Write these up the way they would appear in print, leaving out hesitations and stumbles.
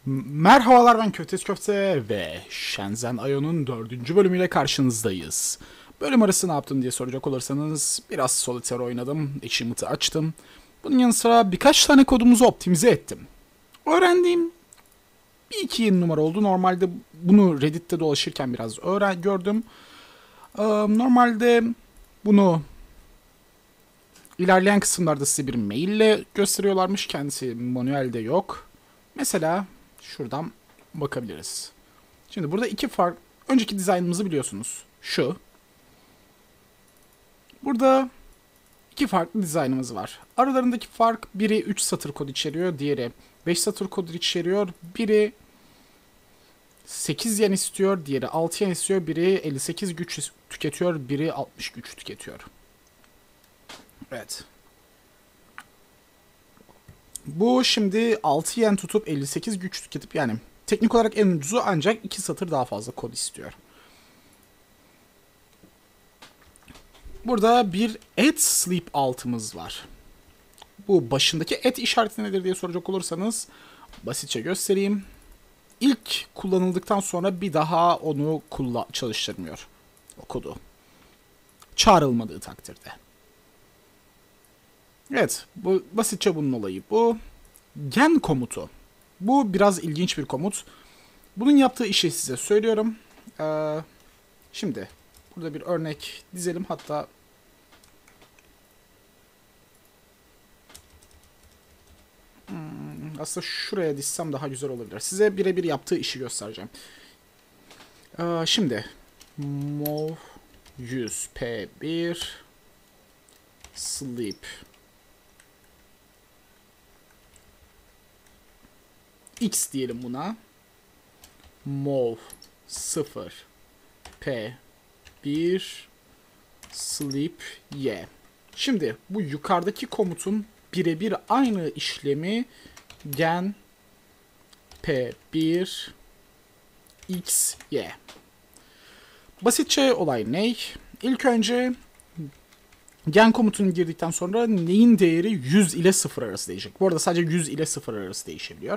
Merhabalar, ben Köftes Köfte ve Shenzhen IO'nun 4. bölümüyle karşınızdayız. Bölüm arası ne yaptım diye soracak olursanız biraz Solitaire oynadım, Achievement'ı açtım. Bunun yanı sıra birkaç tane kodumuzu optimize ettim. Öğrendiğim bir iki yeni numara oldu. Normalde bunu Reddit'te dolaşırken biraz gördüm. Normalde bunu ilerleyen kısımlarda size bir maille gösteriyorlarmış. Kendisi manuelde yok. Mesela şuradan bakabiliriz. Şimdi burada önceki dizaynımızı biliyorsunuz. Şu. Burada iki farklı dizaynımız var. Aralarındaki fark, biri 3 satır kod içeriyor, diğeri 5 satır kod içeriyor. Biri 8 yen istiyor, diğeri 6 yen istiyor. Biri 58 güç tüketiyor, biri 60 güç tüketiyor. Evet. Bu şimdi 6 yen tutup 58 güç tüketip, yani teknik olarak en ucuzu, ancak 2 satır daha fazla kod istiyor. Burada bir add sleep altımız var. Bu başındaki add işareti nedir diye soracak olursanız basitçe göstereyim. İlk kullanıldıktan sonra bir daha onu çalıştırmıyor o kodu. Çağrılmadığı takdirde. Evet, bu basitçe bunun olayı bu. Gen komutu. Bu biraz ilginç bir komut. Bunun yaptığı işi size söylüyorum. Şimdi burada bir örnek dizelim, hatta aslında şuraya dizsem daha güzel olabilir. Size birebir yaptığı işi göstereceğim. Şimdi mov 100 p1 sleep x diyelim buna. Mov 0 p1 sleep y. Şimdi bu yukarıdaki komutun birebir aynı işlemi gen p1 x y. Basitçe olay ne? İlk önce gen komutunu girdikten sonra neyin değeri 100 ile 0 arası değişecek. Bu arada sadece 100 ile 0 arası değişebiliyor.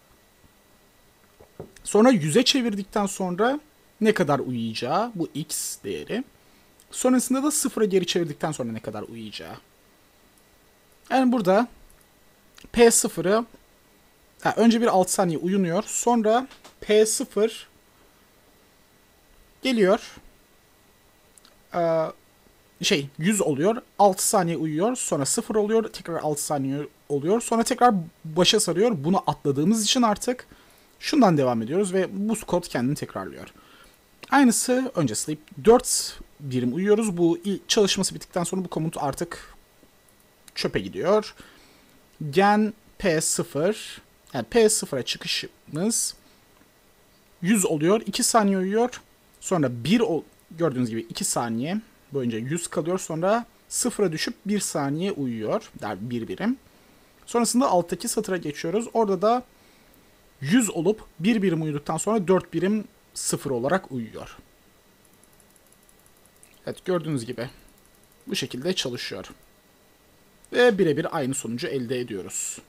Sonra 100'e çevirdikten sonra ne kadar uyuyacağı, bu x değeri. Sonrasında da 0'a geri çevirdikten sonra ne kadar uyuyacağı. Yani burada P0'ı önce bir 6 saniye uyunuyor. Sonra P0 geliyor. 100 oluyor. 6 saniye uyuyor. Sonra 0 oluyor. Tekrar 6 saniye oluyor. Sonra tekrar başa sarıyor. Bunu atladığımız için artık şundan devam ediyoruz ve bu kod kendini tekrarlıyor. Aynısı önce sleep. 4 birim uyuyoruz. Bu çalışması bittikten sonra bu komut artık çöpe gidiyor. Gen P0, yani P0'a çıkışımız 100 oluyor. 2 saniye uyuyor. Sonra gördüğünüz gibi 2 saniye boyunca 100 kalıyor. Sonra 0'a düşüp 1 saniye uyuyor. Yani 1 birim. Sonrasında alttaki satıra geçiyoruz. Orada da 100 olup 1 birim uyuduktan sonra 4 birim 0 olarak uyuyor. Evet, gördüğünüz gibi bu şekilde çalışıyor. Ve birebir aynı sonucu elde ediyoruz.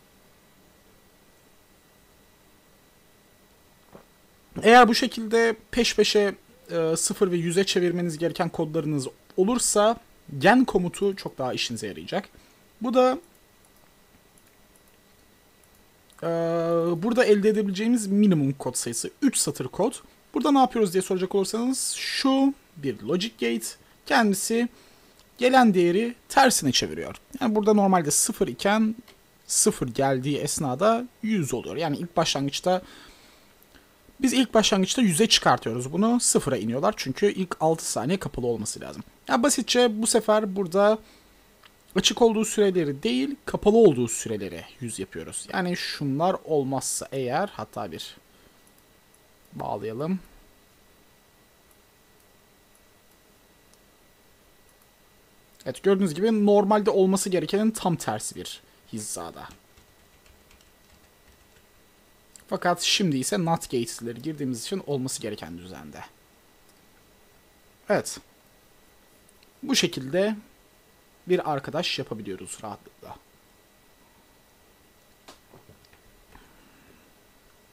Eğer bu şekilde peş peşe 0 ve 100'e çevirmeniz gereken kodlarınız olursa gen komutu çok daha işinize yarayacak. Bu da burada elde edebileceğimiz minimum kod sayısı 3 satır kod. Burada ne yapıyoruz diye soracak olursanız, şu bir logic gate, kendisi gelen değeri tersine çeviriyor. Yani burada normalde 0 iken 0 geldiği esnada 100 oluyor. Yani biz ilk başlangıçta 100'e çıkartıyoruz bunu. 0'a iniyorlar çünkü ilk 6 saniye kapalı olması lazım. Yani basitçe bu sefer burada açık olduğu süreleri değil, kapalı olduğu süreleri 100 yapıyoruz. Yani şunlar olmazsa eğer, hatta bir bağlayalım. Evet, gördüğünüz gibi normalde olması gerekenin tam tersi bir hizada. Fakat şimdi ise not gates'leri girdiğimiz için olması gereken düzende. Evet. Bu şekilde bir arkadaş yapabiliyoruz rahatlıkla.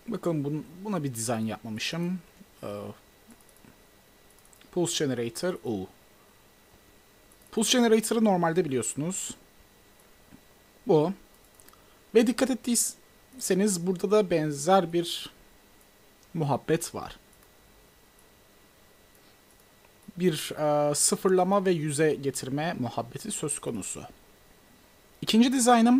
Bakalım buna bir dizayn yapmamışım. Pulse Generator. Pulse Generator'ı normalde biliyorsunuz. Bu. Ve dikkat ettiyseniz burada da benzer bir muhabbet var. Bir sıfırlama ve yüze getirme muhabbeti söz konusu. İkinci dizaynım.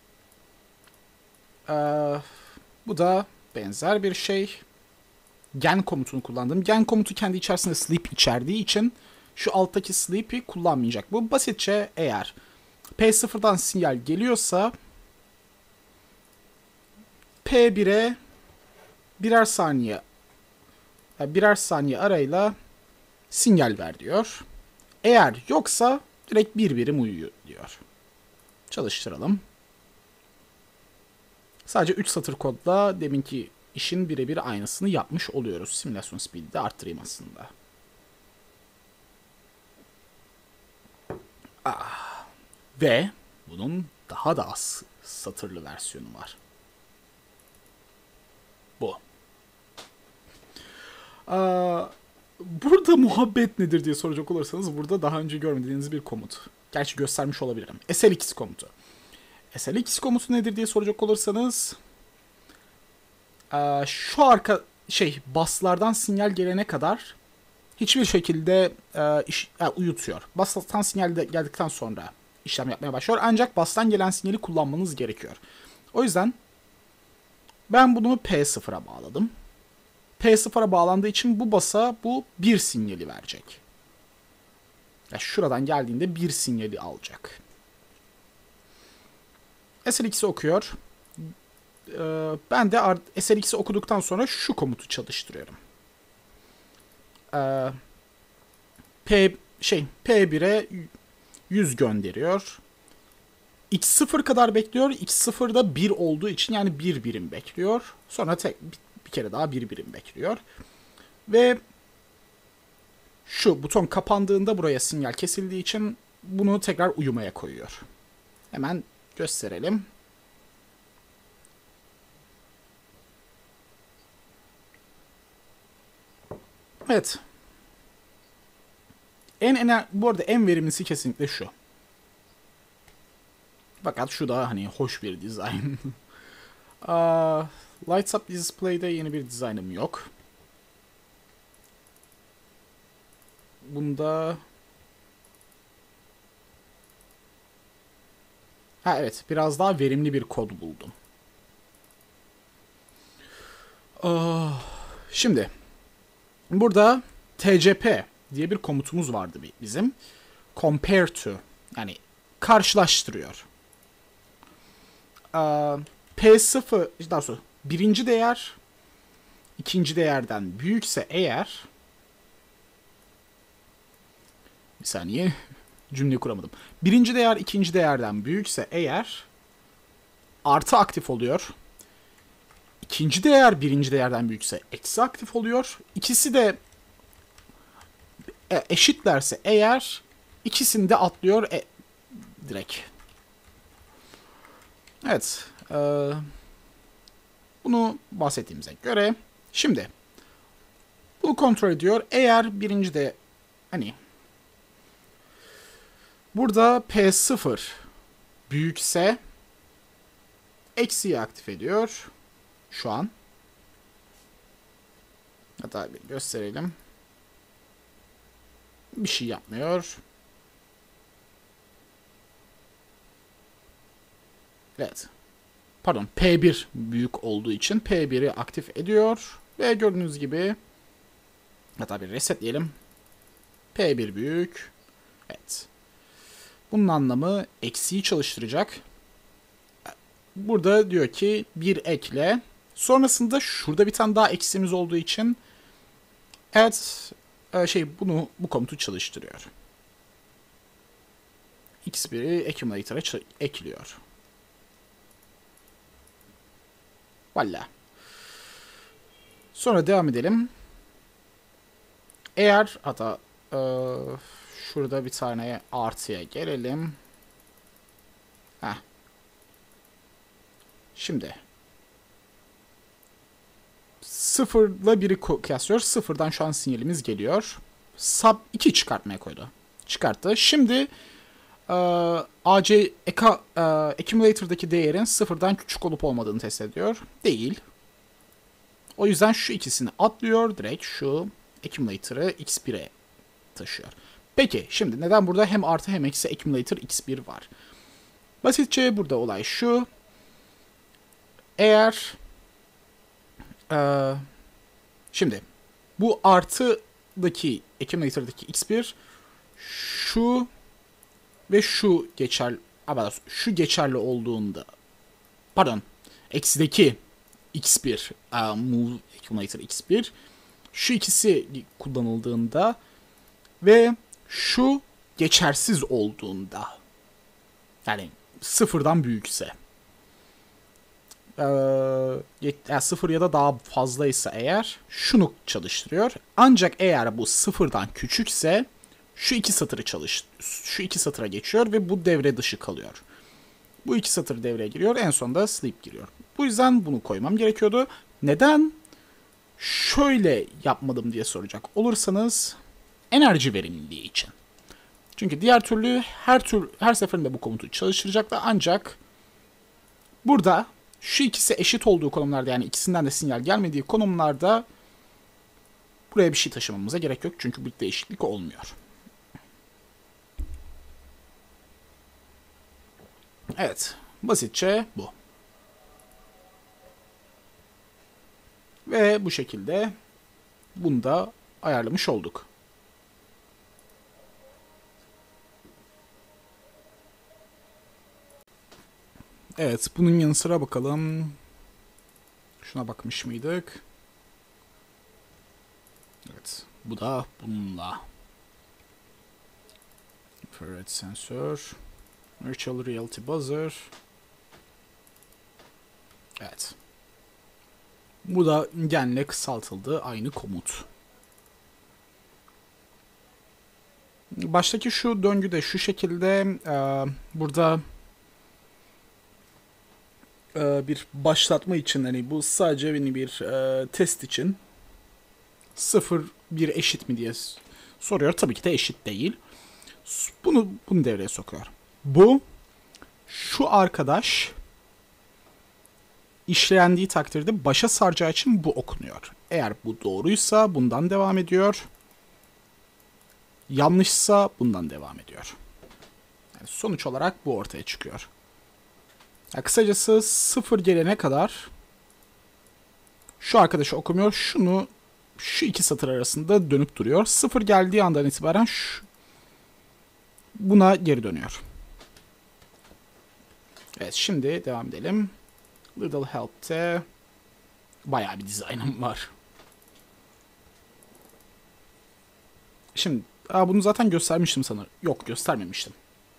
Bu da benzer bir şey. Gen komutunu kullandım. Gen komutu kendi içerisinde sleep içerdiği için şu alttaki sleep'i kullanmayacak. Bu basitçe eğer P0'dan sinyal geliyorsa P1'e birer saniye arayla sinyal ver diyor. Eğer yoksa direkt bir birim uyuyor diyor. Çalıştıralım. Sadece 3 satır kodla deminki işin birebir aynısını yapmış oluyoruz. Simülasyon speed'i de arttırayım aslında. Ve bunun daha da az satırlı versiyonu var. Bu. Burada muhabbet nedir diye soracak olursanız burada daha önce görmediğiniz bir komut. Gerçi göstermiş olabilirim. SLX komutu. SLX komutu nedir diye soracak olursanız şu baslardan sinyal gelene kadar hiçbir şekilde uyutuyor. Bastan sinyal geldikten sonra işlem yapmaya başlıyor. Ancak bastan gelen sinyali kullanmanız gerekiyor. O yüzden ben bunu P0'a bağladım. P0'a bağlandığı için bu bir sinyali verecek. Şuradan geldiğinde bir sinyali alacak. SLX'i okuyor. Ben de SLX'i okuduktan sonra şu komutu çalıştırıyorum. P1'e 100 gönderiyor. X0 kadar bekliyor. X0'da 1 olduğu için yani bir birim bekliyor. Sonra bir kere daha bir birim bekliyor. Ve şu buton kapandığında buraya sinyal kesildiği için bunu tekrar uyumaya koyuyor. Hemen gösterelim. Evet. Bu arada en verimlisi kesinlikle şu. Fakat şu da hani hoş bir dizayn. Lights Up Display'de yeni bir dizaynım yok. Bunda... evet, biraz daha verimli bir kod buldum. Şimdi burada TCP diye bir komutumuz vardı bizim. Compare to, yani karşılaştırıyor. P0 daha sonra birinci değer ikinci değerden büyükse eğer, bir saniye cümle kuramadım. Birinci değer ikinci değerden büyükse eğer artı aktif oluyor. İkinci değer birinci değerden büyükse eksi aktif oluyor. İkisi de eşitlerse eğer ikisini de atlıyor direkt. Evet. Bunu bahsettiğimize göre şimdi bunu kontrol ediyor. Eğer birinci de hani burada P0 büyükse eksiyi aktif ediyor. Şu an. Hatta bir gösterelim. Bir şey yapmıyor. Evet. Pardon, P1 büyük olduğu için P1'i aktif ediyor. Ve gördüğünüz gibi hatta bir resetleyelim. P1 büyük. Evet. Bunun anlamı eksiği çalıştıracak. Burada diyor ki bir ekle. Sonrasında şurada bir tane daha eksimiz olduğu için evet bu komutu çalıştırıyor. X1'i accumulator'a ekliyor. Valla. Sonra devam edelim. Eğer hatta şurada bir tane artıya gelelim. Şimdi 0'la 1'i kıyaslıyoruz. 0'dan şu an sinyalimiz geliyor. Sub 2 çıkartmaya koydu. Çıkarttı. Şimdi accumulator'daki değerin 0'dan küçük olup olmadığını test ediyor. Değil. O yüzden şu ikisini atlıyor. Direkt şu accumulator'ı x1'e taşıyor. Peki şimdi neden burada hem artı hem eksi accumulator x1 var? Basitçe burada olay şu. Eğer şimdi bu artıdaki accumulator'daki x1 şu ve şu geçerli olduğunda, pardon, eksideki x1 move accumulator x1 şu ikisi kullanıldığında ve şu geçersiz olduğunda, yani sıfırdan büyükse, yani sıfır ya da daha fazlaysa eğer şunu çalıştırıyor. Ancak eğer bu sıfırdan küçükse şu iki satıra geçiyor ve bu devre dışı kalıyor. Bu iki satır devreye giriyor. En sonunda sleep giriyor. Bu yüzden bunu koymam gerekiyordu. Neden şöyle yapmadım diye soracak olursanız, enerji verimliliği için. Çünkü diğer türlü her seferinde bu komutu çalıştıracaktı, ancak burada şu ikisi eşit olduğu konumlarda, yani ikisinden de sinyal gelmediği konumlarda buraya bir şey taşımamıza gerek yok. Çünkü bir değişiklik olmuyor. Evet. Basitçe bu. Ve bu şekilde bunu da ayarlamış olduk. Evet. Bunun yanı sıra bakalım. Şuna bakmış mıydık? Evet. Bu da bununla. Infrared sensör. Virtual Reality Buzzer. Evet. Bu da genle kısaltıldı. Aynı komut. Baştaki şu döngü de şu şekilde. Burada bir başlatma için, hani bu sadece bir test için 0 1 eşit mi diye soruyor. Tabii ki de eşit değil. Bunu devreye sokuyor. Şu arkadaş işlendiği takdirde başa saracağı için bu okunuyor. Eğer bu doğruysa bundan devam ediyor. Yanlışsa bundan devam ediyor. Yani sonuç olarak bu ortaya çıkıyor. Yani kısacası 0 gelene kadar şu arkadaşı okumuyor. Şu iki satır arasında dönüp duruyor. 0 geldiği andan itibaren buna geri dönüyor. Evet, şimdi devam edelim. Little Help'te bayağı bir dizaynım var. Şimdi bunu zaten göstermiştim sanırım. Yok, göstermemiştim.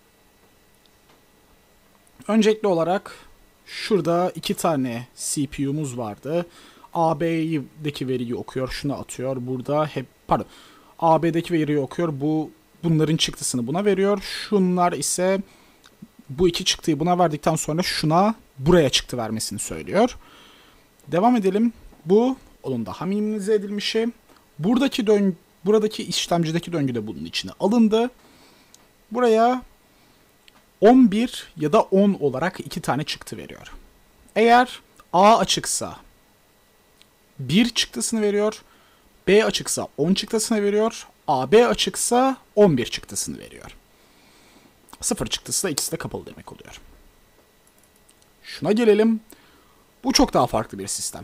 Öncelikli olarak şurada 2 tane CPU'muz vardı. AB'deki veriyi okuyor, şunu atıyor. Burada AB'deki veriyi okuyor. Bunların çıktısını buna veriyor. Şunlar ise bu iki çıktıyı buna verdikten sonra buraya çıktı vermesini söylüyor. Devam edelim. Bu onun daha minimize edilmişi. Buradaki işlemcideki döngü de bunun içine alındı. Buraya 11 ya da 10 olarak 2 tane çıktı veriyor. Eğer A açıksa 1 çıktısını veriyor. B açıksa 10 çıktısını veriyor. AB açıksa 11 çıktısını veriyor. 0 çıktısı da ikisi de kapalı demek oluyor. Şuna gelelim. Bu çok daha farklı bir sistem.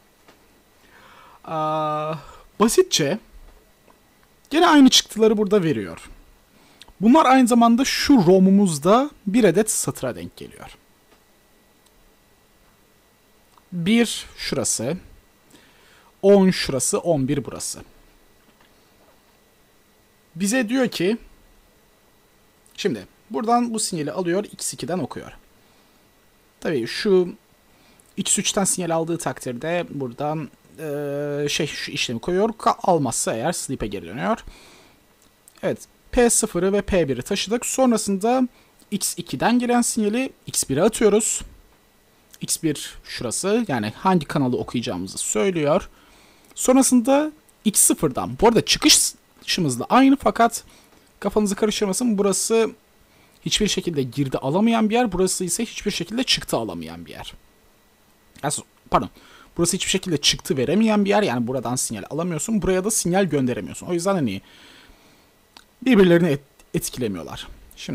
Basitçe gene aynı çıktıları burada veriyor. Bunlar aynı zamanda şu ROM'umuzda bir adet satıra denk geliyor. 1 şurası, 10 şurası, 11 burası. Bize diyor ki, şimdi buradan bu sinyali alıyor, X2'den okuyor. Tabii şu X3'ten sinyal aldığı takdirde buradan şu işlemi koyuyor. Almazsa eğer sleep'e geri dönüyor. Evet, P0'ı ve P1'i taşıdık. Sonrasında X2'den gelen sinyali X1'e atıyoruz. X1 şurası, yani hangi kanalı okuyacağımızı söylüyor. Sonrasında x0'dan. Bu arada çıkışımız da aynı fakat kafanızı karıştırmasın. Burası hiçbir şekilde girdi alamayan bir yer. Burası ise hiçbir şekilde çıktı alamayan bir yer. Pardon. Burası hiçbir şekilde çıktı veremeyen bir yer. Yani buradan sinyal alamıyorsun. Buraya da sinyal gönderemiyorsun. O yüzden hani birbirlerini etkilemiyorlar.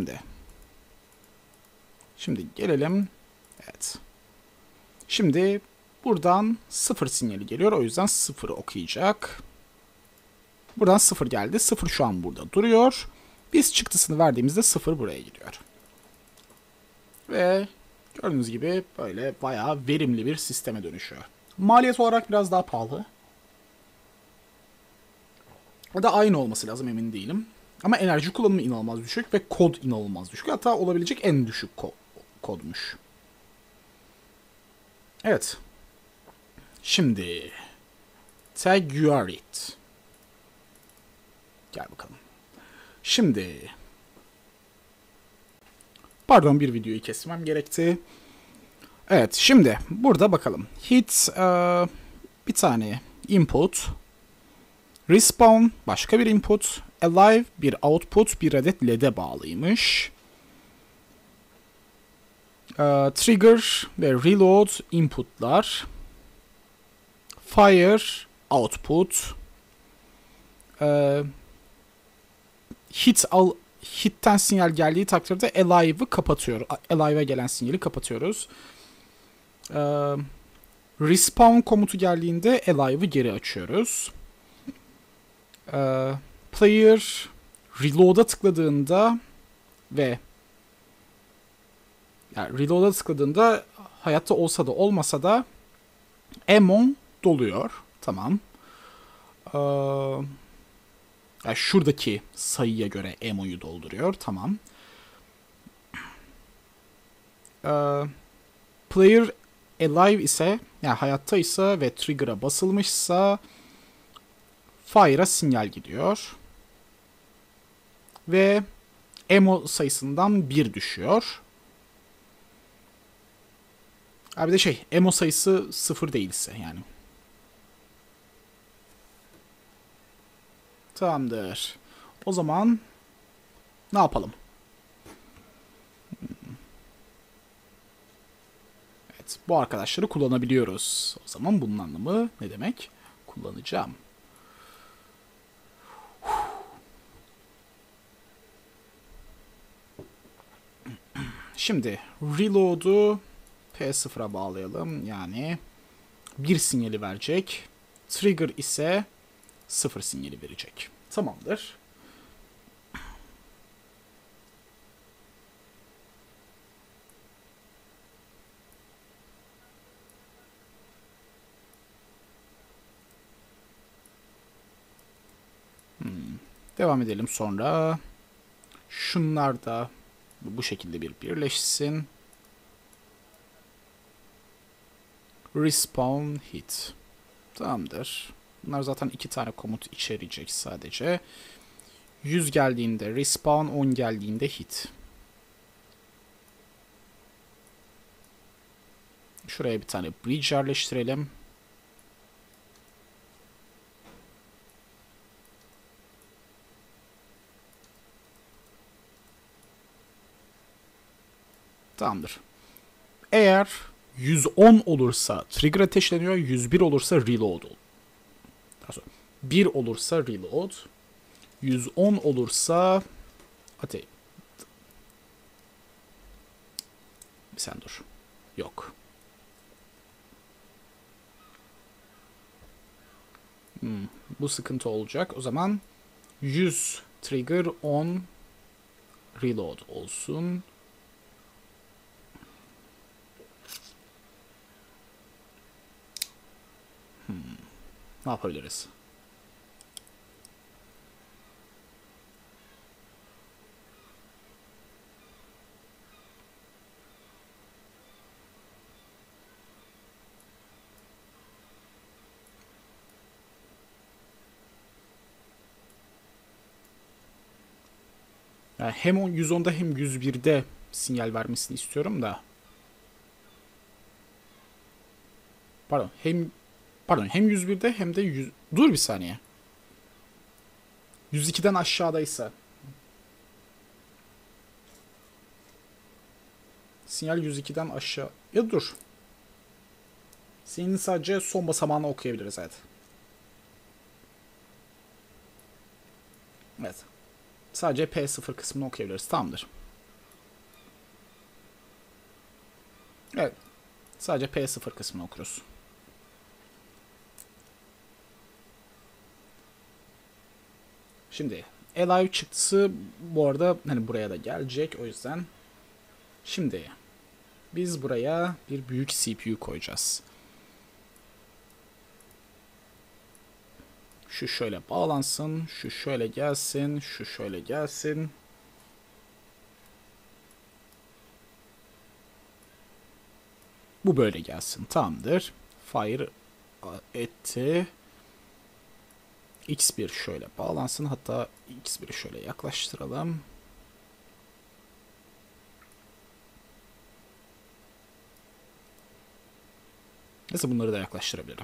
Şimdi gelelim. Evet. Şimdi buradan 0 sinyali geliyor. O yüzden 0'ı okuyacak. Buradan 0 geldi. 0 şu an burada duruyor. Biz çıktısını verdiğimizde 0 buraya gidiyor. Ve gördüğünüz gibi böyle bayağı verimli bir sisteme dönüşüyor. Maliyet olarak biraz daha pahalı. O da aynı olması lazım, emin değilim. Ama enerji kullanımı inanılmaz düşük ve kod inanılmaz düşük. Hatta olabilecek en düşük kodmuş. Evet. Şimdi Tegurit. Gel bakalım. Şimdi pardon, bir videoyu kesmem gerekti. Evet, şimdi burada bakalım. Hit bir tane input. Respawn başka bir input. Alive bir output, bir adet LED'e bağlıymış. Trigger ve reload inputlar. Fire output. Hit'ten sinyal geldiği takdirde Alive'ı kapatıyor. Alive'a gelen sinyali kapatıyoruz. Respawn komutu geldiğinde Alive'ı geri açıyoruz. Player reload'a tıkladığında ve yani reload'a tıkladığında hayatta olsa da olmasa da ammo doluyor. Tamam. Yani şuradaki sayıya göre ammo'yu dolduruyor. Tamam. Player alive ise, yani hayattaysa ve trigger'a basılmışsa fire'a sinyal gidiyor. Ve ammo sayısından 1 düşüyor. Bir de ammo sayısı 0 değilse yani. Tamamdır. O zaman ne yapalım? Evet, bu arkadaşları kullanabiliyoruz. O zaman bunun anlamı ne demek? Kullanacağım. Şimdi reload'u P0'a bağlayalım. Yani 1 sinyali verecek. Trigger ise 0 sinyali verecek. Tamamdır. Devam edelim sonra. Şunlar da bu şekilde bir birleşsin. Respawn hit. Tamamdır. Bunlar zaten 2 tane komut içerecek sadece. 100 geldiğinde respawn, 10 geldiğinde hit. Şuraya bir tane bridge yerleştirelim. Tamamdır. Eğer 110 olursa trigger ateşleniyor, 101 olursa reload. Daha sonra 1 olursa reload, 110 olursa sen dur. Yok. Bu sıkıntı olacak. O zaman 100 trigger, 10 reload olsun. Ne yapabiliriz? Yani hem 110'da hem 101'de sinyal vermesini istiyorum da. Pardon, hem Pardon, hem 101'de hem de 100... Dur bir saniye. 102'den aşağıdaysa. Sinyal 102'den aşağı. Ya dur. Senin sadece son basamağını okuyabiliriz, evet. Evet. Sadece P0 kısmını okuyabiliriz. Tamamdır. Evet. Sadece P0 kısmını okuruz. Şimdi Alive çıktısı bu arada hani buraya da gelecek, o yüzden. Şimdi biz buraya bir büyük CPU koyacağız. Şu şöyle bağlansın, şu şöyle gelsin, şu şöyle gelsin. Bu böyle gelsin. Tamamdır. Fire etti. X1 şöyle bağlansın. Hatta X1'i şöyle yaklaştıralım. Neyse, bunları da yaklaştırabilirim.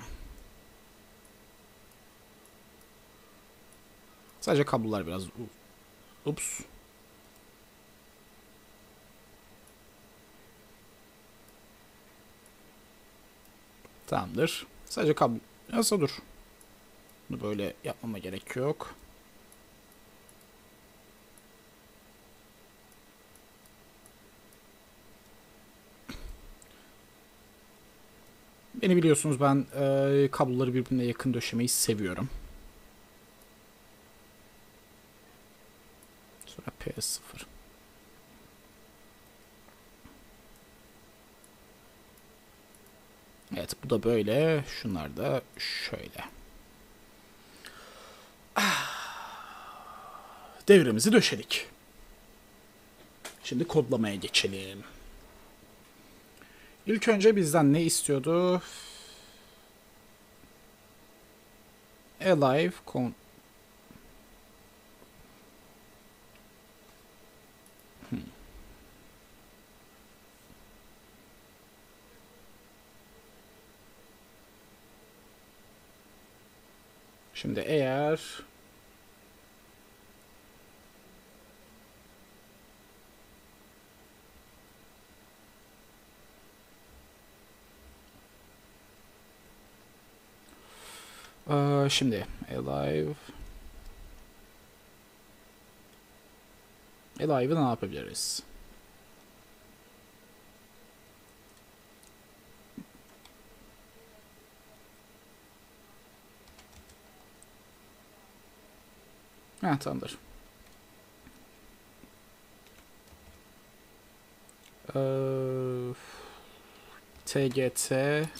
Sadece kablolar biraz... Ups. Tamamdır. Sadece kablo... Nasıl dur. Bunu böyle yapmama gerek yok. Beni biliyorsunuz, ben kabloları birbirine yakın döşemeyi seviyorum. Sonra PS0. Evet, bu da böyle. Şunlar da şöyle. Devremizi döşedik. Şimdi kodlamaya geçelim. İlk önce bizden ne istiyordu? Alive Şimdi eğer şimdi Alive'ı ne yapabiliriz? Ha, tamamdır. TGT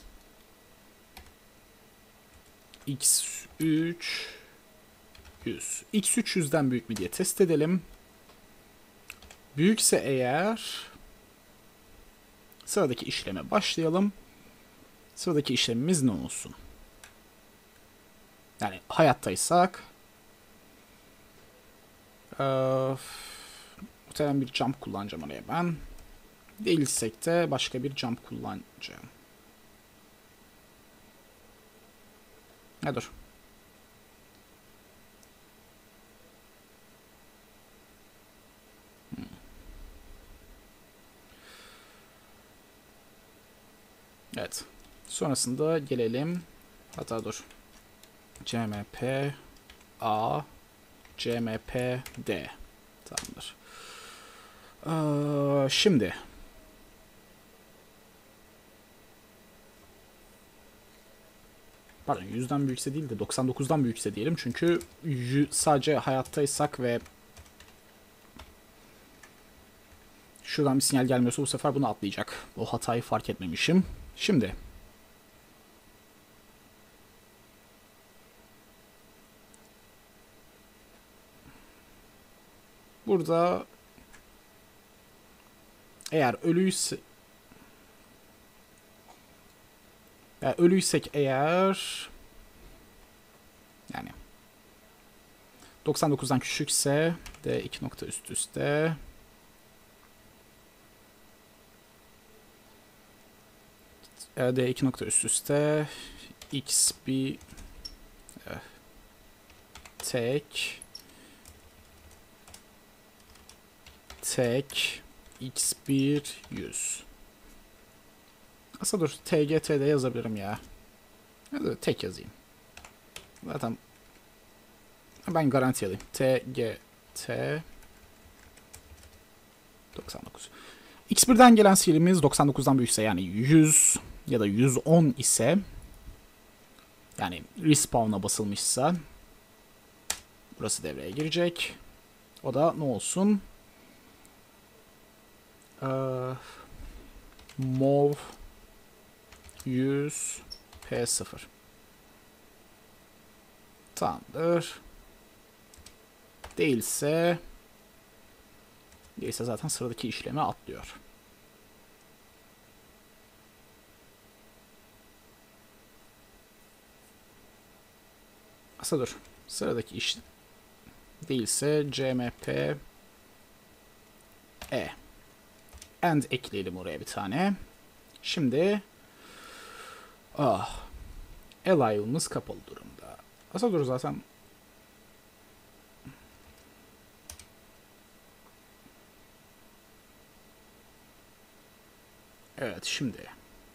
X3 100. X3 100'den büyük mü diye test edelim. Büyükse eğer sıradaki işleme başlayalım. Sıradaki işlemimiz ne olsun? Yani hayattaysak muhtemelen bir jump kullanacağım oraya ben. Değilsek de başka bir jump kullanacağım. Ne dur. Evet. Sonrasında gelelim. Hatta dur. CMP A CMP D. Tamamdır. Şimdi pardon, 100'den büyükse değil de 99'dan büyükse diyelim. Çünkü sadece hayattaysak ve şuradan bir sinyal gelmiyorsa bu sefer bunu atlayacak. O hatayı fark etmemişim. Şimdi burada eğer ölüysek eğer, yani 99'dan küçükse D 2 nokta üst üste D 2 nokta üst üste x1 tek x1 100. Aslında dur, tgt'de yazabilirim ya. Hadi tek yazayım. Zaten ben garanti alayım. tgt 99. x1'den gelen sihirimiz 99'dan büyükse, yani 100 ya da 110 ise, yani respawn'a basılmışsa burası devreye girecek. O da ne olsun? Mov 100 P0. Tamamdır. Değilse zaten sıradaki işlemi atlıyor. Aslında dur. Sıradaki iş değilse cmp and ekleyelim oraya bir tane. Şimdi alive'ımız kapalı durumda. Aslında dur zaten. Evet, şimdi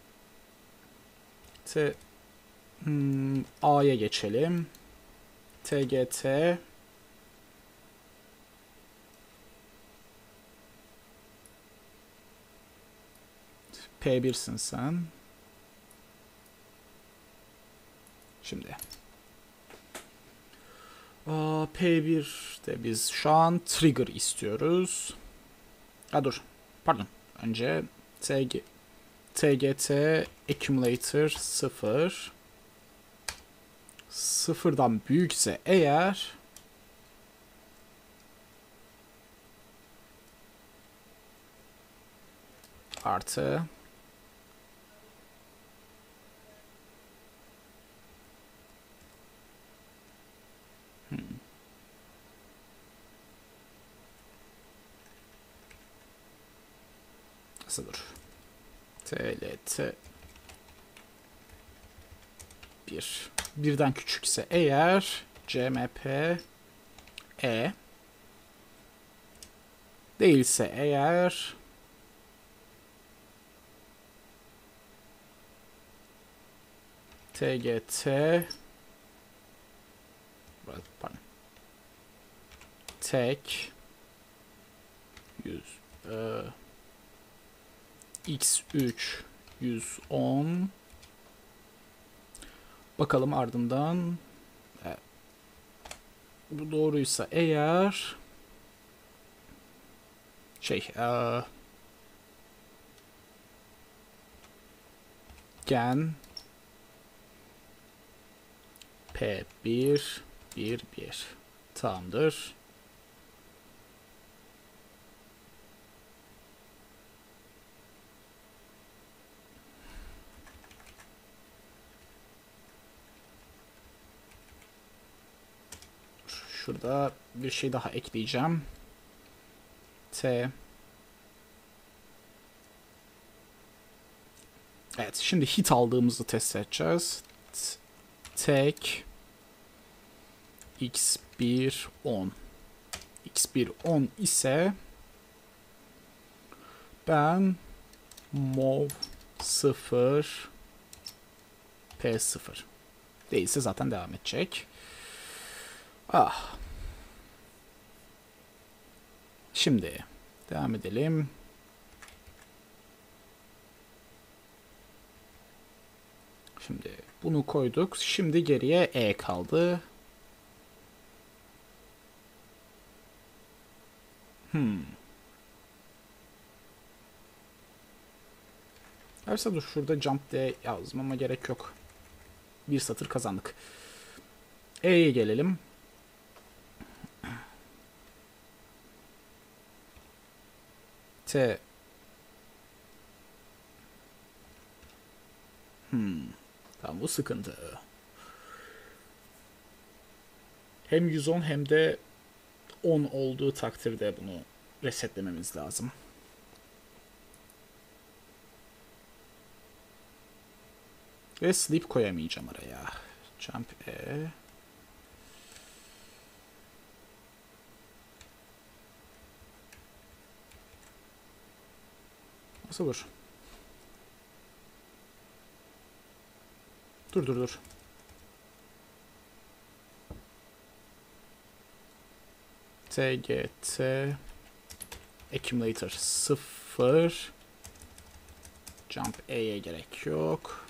A'ya geçelim. tgt P1'sin sen. Şimdi P1'de biz şu an trigger istiyoruz. Dur. Pardon. Önce tgt accumulator 0. Sıfırdan büyükse eğer artı nasıl dur? tlt 1. Birden küçükse eğer cmp değilse eğer tgt tek 100 x3 110. Bakalım ardından bu doğruysa eğer gen p1 1 1 tamamdır. Şurada bir şey daha ekleyeceğim. Evet, şimdi hit aldığımızı test edeceğiz. Tek x1 10. x1 10 ise ben mov 0 p0 değilse zaten devam edecek. Şimdi devam edelim. Şimdi bunu koyduk. Şimdi geriye E kaldı. Erse dur, şurada jump D yazmama gerek yok. Bir satır kazandık. E'ye gelelim. Tamam, bu sıkıntı. Hem 110 hem de 10 olduğu takdirde bunu resetlememiz lazım. Ve sleep koyamayacağım araya. Jump E. Nasıl olur? Dur. TGT Accumulator 0. Jump E'ye gerek yok.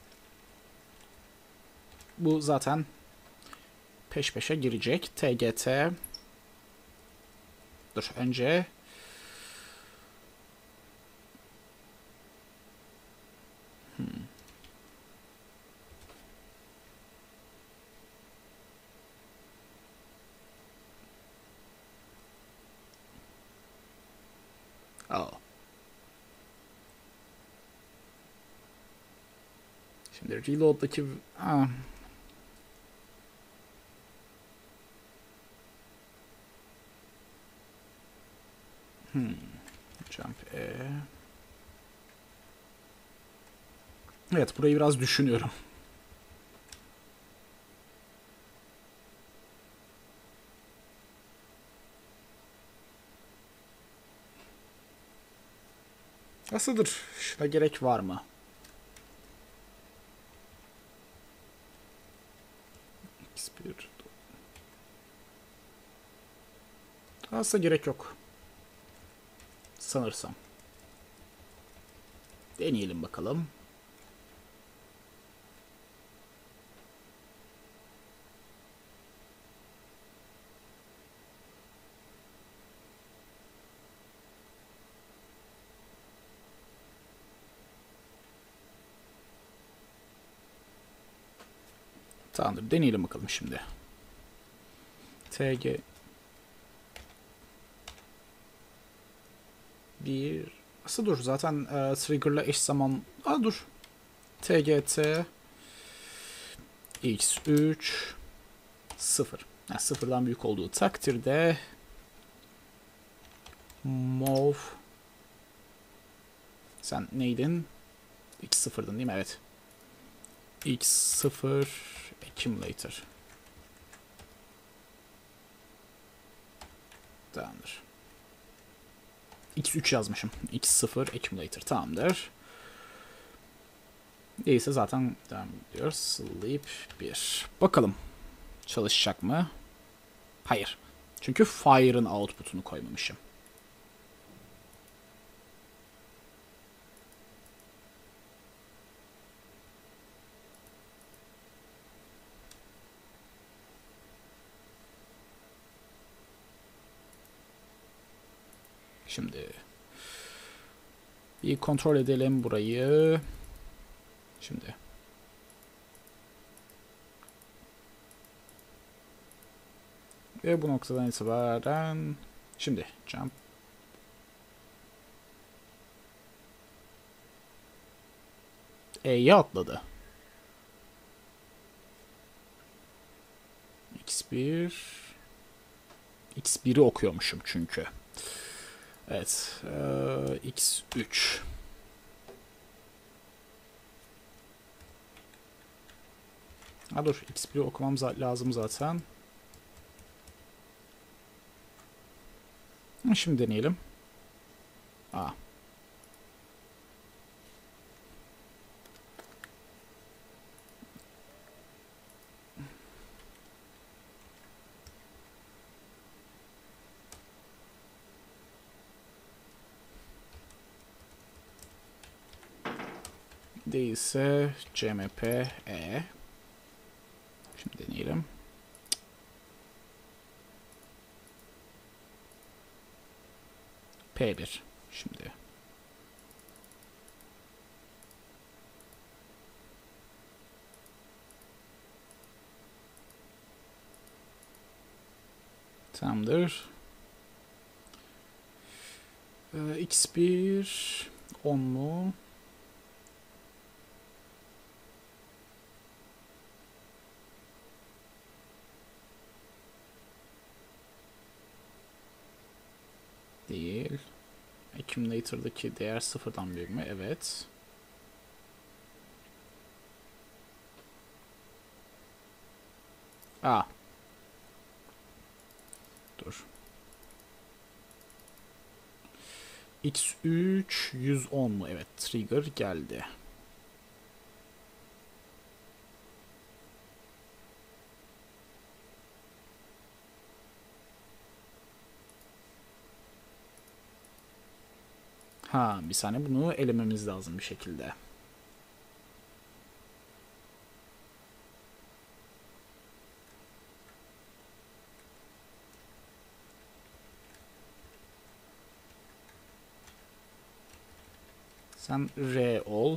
Bu zaten peş peşe girecek. TGT. Dur önce. Oh. Şimdi reload'daki... Jump E. Evet, burayı biraz düşünüyorum. Nasıldır? Şuna gerek var mı? X1. Aslında gerek yok. Sanırsam. Deneyelim bakalım. Tamamdır. Deneyelim bakalım şimdi. TG 1. Nasıl dur? Zaten trigger'la eş zaman... dur. TGT X3 0. Yani sıfırdan büyük olduğu takdirde move, sen neydin? X0'dın değil mi? Evet. X0 accumulator. Tamamdır. X3 yazmışım. X0 accumulator. Tamamdır. Neyse zaten devam ediyoruz. Sleep 1. Bakalım. Çalışacak mı? Hayır. Çünkü fire'ın output'unu koymamışım. Şimdi bir kontrol edelim burayı. Şimdi ve bu noktadan itibaren şimdi jump E'ye atladı. X1 X1'i okuyormuşum çünkü. Evet. X3. Dur. X1'i okumam lazım zaten. Şimdi deneyelim. Değilse CMP E. Şimdi deneyelim. P1. Şimdi. Tamamdır. X1 10 mu? Değil. Accumulator'daki değer sıfırdan büyük mü? Evet. Aa. Dur. X3 110 mu? Evet, trigger geldi. Ha, bir saniye, bunu elememiz lazım bir şekilde. Sen R ol.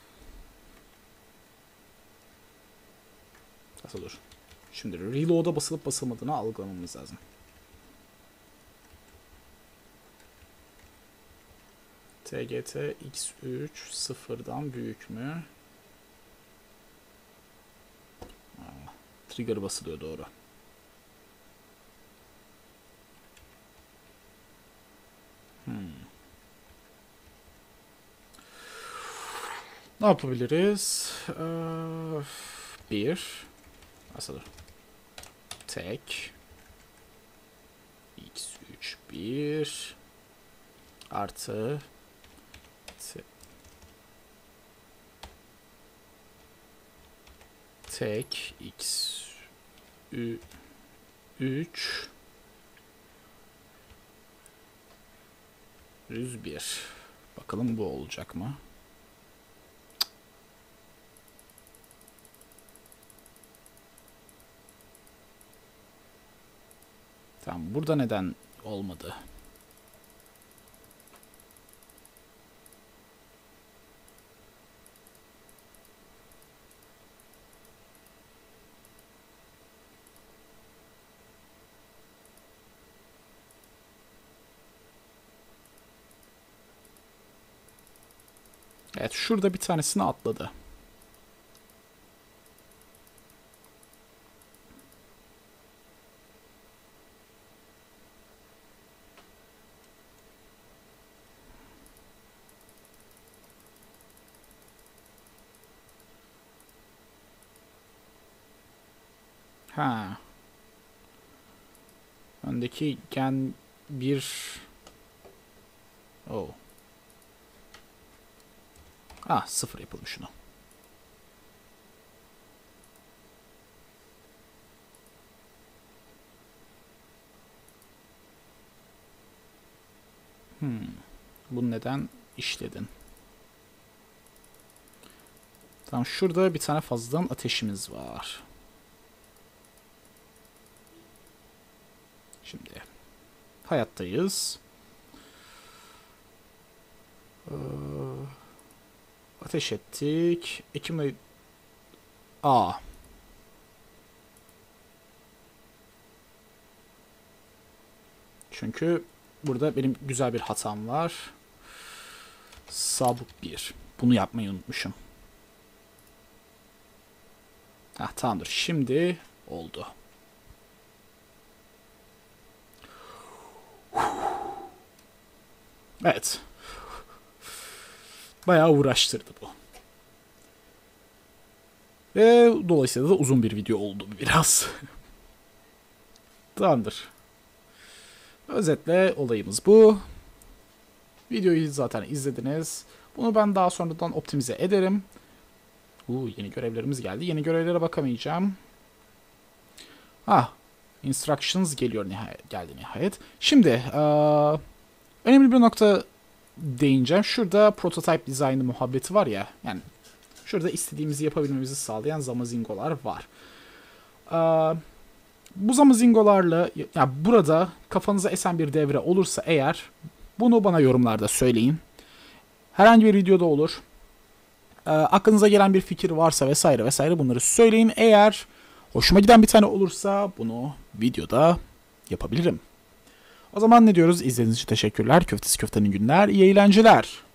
Nasıl dur? Şimdi reload'a basılıp basılmadığını algılamamız lazım. TGT X3 sıfırdan büyük mü? Trigger basılıyor, doğru. Ne yapabiliriz? Bir. Nasıl? Tek. X3 1. Artı. Tek. X. 3. 101. Bakalım bu olacak mı? Tamam, burada neden olmadı? Evet, şurada bir tanesini atladı. Ha. Öndeki gen bir... Oh. Ah, sıfır yapalım şunu. Bunu neden işledin? Tamam, şurada bir tane fazladan ateşimiz var. Şimdi hayattayız. Ateş ettik. Ekim'le... Aa. Çünkü burada benim güzel bir hatam var. Sabuk 1. Bunu yapmayı unutmuşum. Hah, tamamdır. Şimdi oldu. Evet. Bayağı uğraştırdı bu. Ve dolayısıyla da uzun bir video oldu biraz. Tamamdır. Özetle olayımız bu. Videoyu zaten izlediniz. Bunu ben daha sonradan optimize ederim. Yeni görevlerimiz geldi. Yeni görevlere bakamayacağım. Instructions geliyor geldi nihayet. Şimdi önemli bir nokta değineceğim. Şurada prototype dizaynı muhabbeti var ya. Yani şurada istediğimizi yapabilmemizi sağlayan zamazingolar var. Bu zamazingolarla, yani burada kafanıza esen bir devre olursa eğer, bunu bana yorumlarda söyleyin. Herhangi bir videoda olur. Aklınıza gelen bir fikir varsa vesaire vesaire bunları söyleyin. Eğer hoşuma giden bir tane olursa bunu videoda yapabilirim. O zaman ne diyoruz? İzlediğiniz için teşekkürler. Köftesi köftenin günler. İyi eğlenceler.